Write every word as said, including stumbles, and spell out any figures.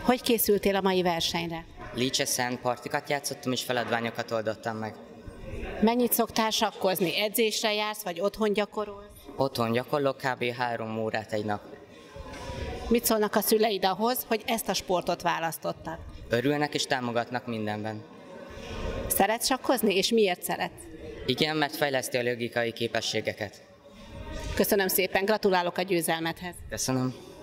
Hogy készültél a mai versenyre? Licseszen partikat játszottam és feladványokat oldottam meg. Mennyit szoktál sakkozni? Edzésre jársz, vagy otthon gyakorolsz? Otthon gyakorlok kb. három órát egy nap. Mit szólnak a szüleid ahhoz, hogy ezt a sportot választottad? Örülnek és támogatnak mindenben. Szeretsz sakkozni, és miért szeretsz? Igen, mert fejleszti a logikai képességeket. Köszönöm szépen, gratulálok a győzelmedhez. Köszönöm.